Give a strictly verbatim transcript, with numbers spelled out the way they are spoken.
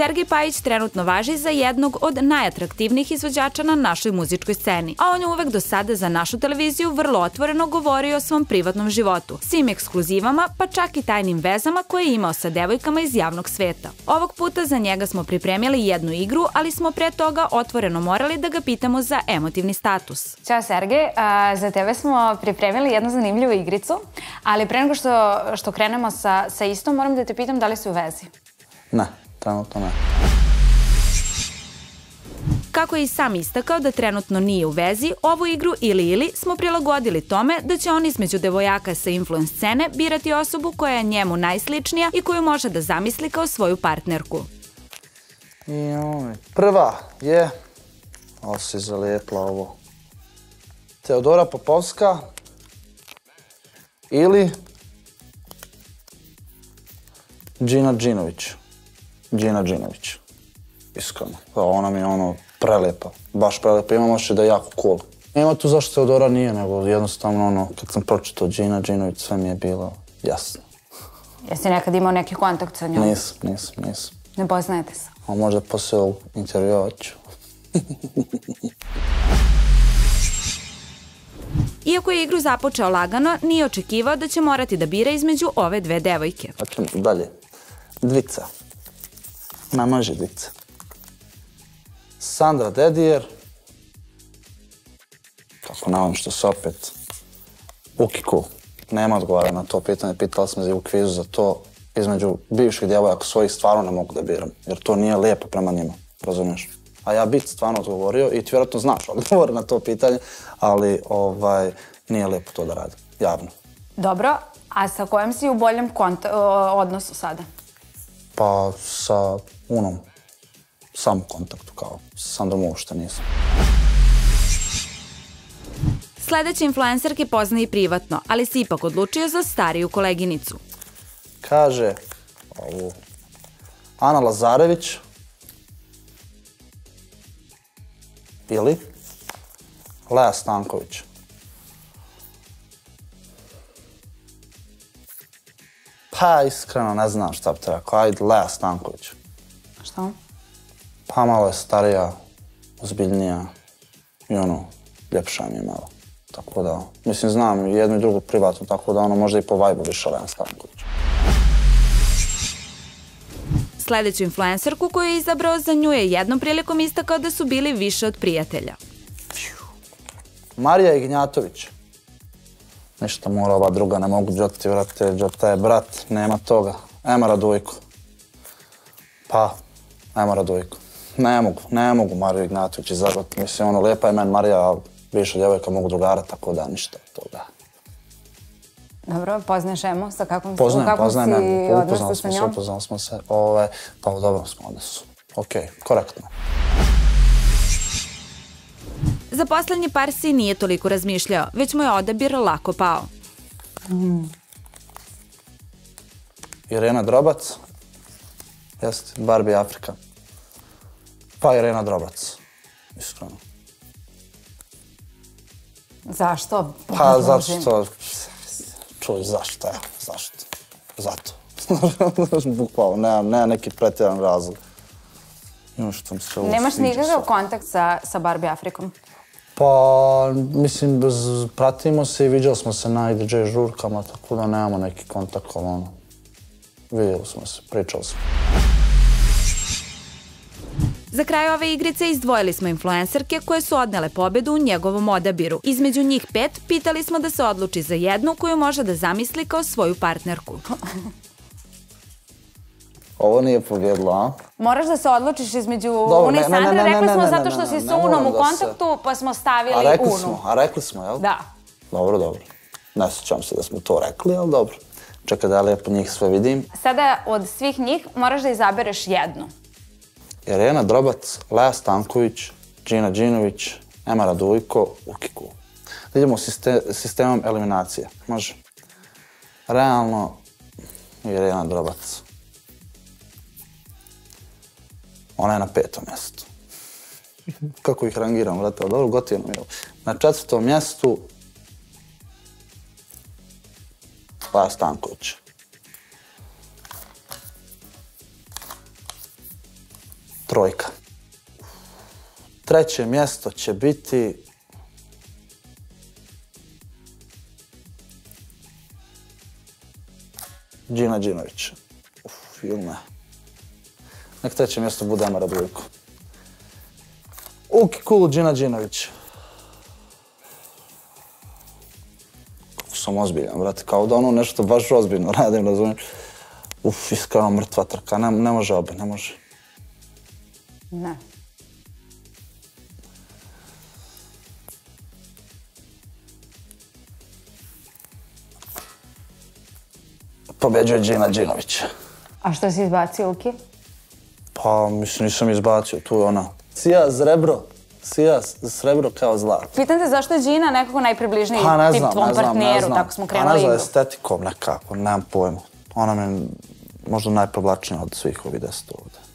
Sergej Pajić trenutno važi za jednog od najatraktivnijih izvođača na našoj muzičkoj sceni, a on je uvek do sada za našu televiziju vrlo otvoreno govorio o svom privatnom životu, svim ekskluzivama, pa čak i tajnim vezama koje je imao sa devojkama iz javnog sveta. Ovog puta za njega smo pripremili jednu igru, ali smo pre toga otvoreno morali da ga pitamo za emotivni status. Ćao Sergej, za tebe smo pripremili jednu zanimljivu igricu, ali pre nego što krenemo sa istom, moram da te pitam da li si u vezi? Ne, trenutno ne. Kako je i sam istakao da trenutno nije u vezi, ovu igru ili ili smo prilagodili tome da će on između devojaka sa influence scene birati osobu koja je njemu najsličnija i koju može da zamisli kao svoju partnerku. Prva je, ovo si zalijepla ovo, Teodora Popovska ili Gina Đinović. Gina Đinović. Iskreno. Ona mi je ono prelepa. Baš prelepa. Imam ošće da je jako cool. Nema tu zašto Teodora nije, nego jednostavno ono, kad sam pročitao Gina Đinović, sve mi je bilo jasno. Jesi nekad imao neki kontakt sa njom? Nisam, nisam, nisam. Ne poznajete se? A možda poslije ovog intervjua ću. Iako je igru započeo lagano, nije očekivao da će morati da bira između ove dve devojke. Hoćemo dalje. Dvica. Ma može dvica. Sandra Dedijer. Kako navam što se opet. Ukiku. Nema odgovara na to pitanje. Pitali smo u kvizu za to. Između bivših djevojaka svojih stvarno ne mogu da biram. Jer to nije lijepo prema njima. Razumiješ? A ja bih stvarno odgovorio i ti vjerojatno znaš odgovor na to pitanje, ali nije lijepo to da radim. Javno. Dobro, a sa kojom si u boljem odnosu sada? Pa sa Unom. Sam u kontaktu, kao sa Sandrom uopšte nisam. Sledeće influencerke poznaje i privatno, ali se ipak odlučio za stariju koleginicu. Kaže ovu Ana Lazarević ili Lea Stanković. Pa iskreno ne znam šta bi te rekao. Ajde, Lea Stanković. Što? Pa malo je starija, ozbiljnija i ono, ljepša mi je malo. Tako da, mislim, znam jednu i drugu privatno, tako da ono možda i po vajbu više Lea Stanković. Sledeću influencerku koju je izabrao za nju je jednom prilikom istakao da su bili više od prijatelja. Marija Ignjatović. Ništa mora ova druga, ne mogu džotiti, vrate, džota je brat, nema toga. Ema Radujko. Pa, Ema Radujko. Ne mogu, ne mogu Mariju Ignjatović izabrati. Mislim, ono, lijepa je meni Marija, ali više djevojka mogu drugara, tako da ništa od toga. Dobro, poznaješ Emu? Sa kakvom poznajem, si odnosu sa njom? Upoznali smo se, pa u dobrom smo odnosu. Okej, korektno. Za poslednji par si nije toliko razmišljao, već mu je odabir lako pao. Irena Drobac. Jeste, Barbie Afrika. Pa Irena Drobac, iskreno. Zašto? Pa zašto... Čuj, zašto, evo, zašto? Zato. Bukvalno, nema neki pretjeran razlog. Nemaš nikakav kontakt sa Barbie Afrikom? Pa, mislim, pratimo se i viđali smo se na i de džej žurkama, tako da nemamo neki kontakt, ali ono, vidjeli smo se, pričali smo. Za kraj ove igrice izdvojili smo influencerke koje su odnele pobedu u njegovom odabiru. Između njih pet pitali smo da se odluči za jednu koju može da zamisli kao svoju partnerku. Ovo nije pobjedilo, a? Moraš da se odlučiš između Unu i Sandre. Rekli smo zato što si sa Unom u kontaktu, pa smo stavili Unu. A rekli smo, jel? Da. Dobro, dobro. Ne sjećam se da smo to rekli, ali dobro. Čekaj da lijepo njih sve vidim. Sada od svih njih moraš da izabereš jednu. Irena Drobac, Lea Stanković, Gina Đinović, Ema Radujko, Ukiku. Da idemo sistemom eliminacije. Može. Realno, Irena Drobac. Ona je na petom mjestu. Kako ih rangiram, vrate, dobro, gotivno mi je. Na četvrtom mjestu Lea Stanković. Trojka. Treće mjesto će biti... Gina Đinović. Uf, ili ne. Nek treće mjesto bude Ema Radujko. Uki Cool, Gina Đinović. Kako sam ozbiljan, brate, kao da ono nešto baš ozbiljno radim, razumiješ? Uf, iskreno mrtva trka, ne, ne može obe, ne može. Ne. Pobeđuje Gina Đinović. A što si izbacio, Uki? Pa, mislim, nisam izbacio, tu je ona. Sija srebro, sija srebro kao zlato. Pitam te zašto je Gina nekako najpribližniji tip tvom partneru, tako smo krenuli igru. Pa ne znam, estetikom nekako, nemam pojma. Ona mi je možda najprivlačnija od svih ovih deset ovdje.